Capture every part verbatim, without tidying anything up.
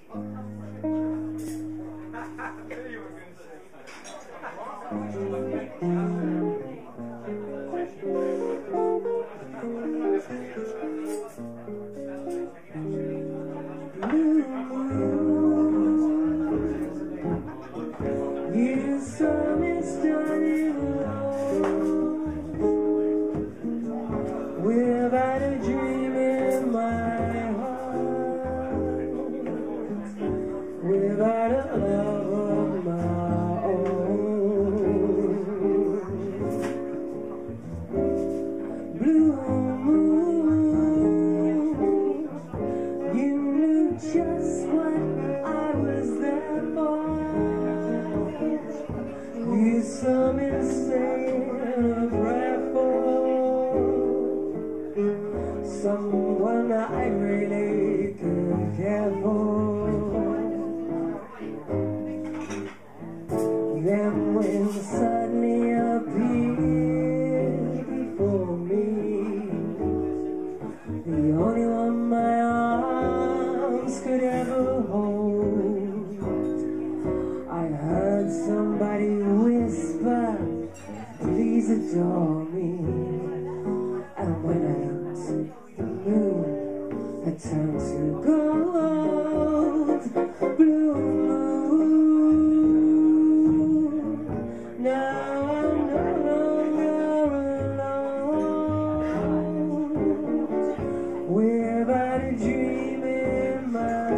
Without a dream in my heart, without a love of my own. Blue moon, you knew just what I was there for. You saw me say a prayer for someone I really could care for. Then when suddenly appeared before me, the only one my arms could ever hold, I heard somebody whisper, please adore me. And when I looked, the moon had turned to gold. Blue moon, now I'm no longer alone, without a dream in my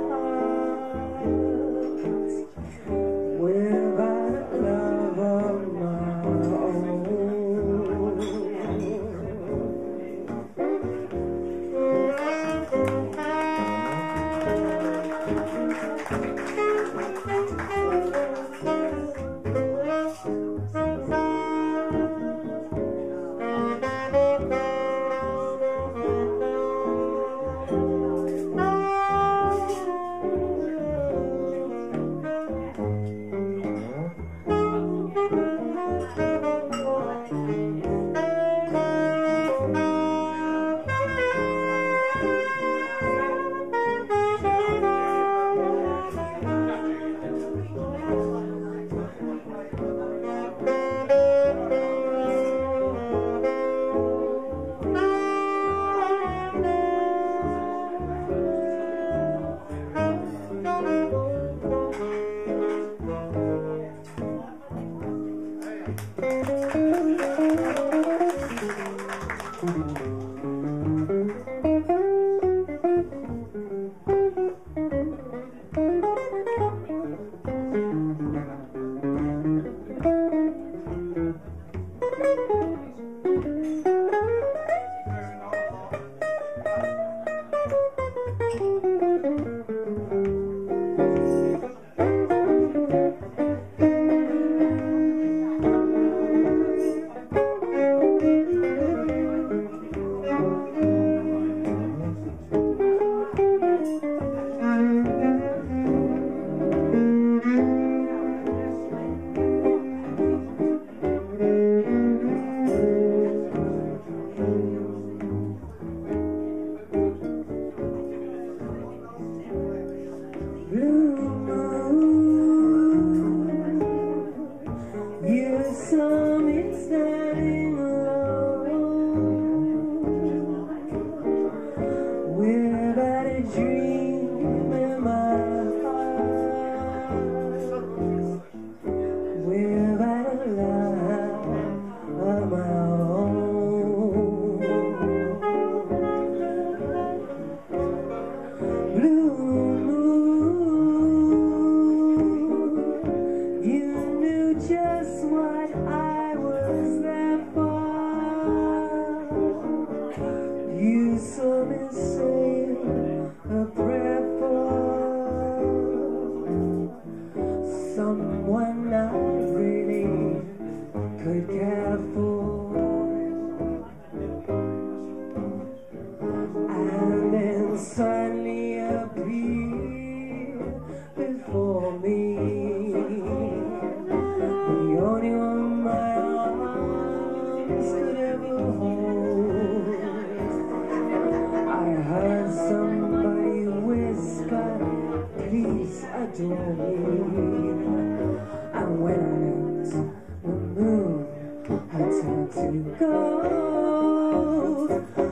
heart, without a love of my own. Someone I really could care for, and then suddenly appear before me, the only one my arms could ever hold. I heard somebody whisper, dream. And when I looked, the moon had turned to gold.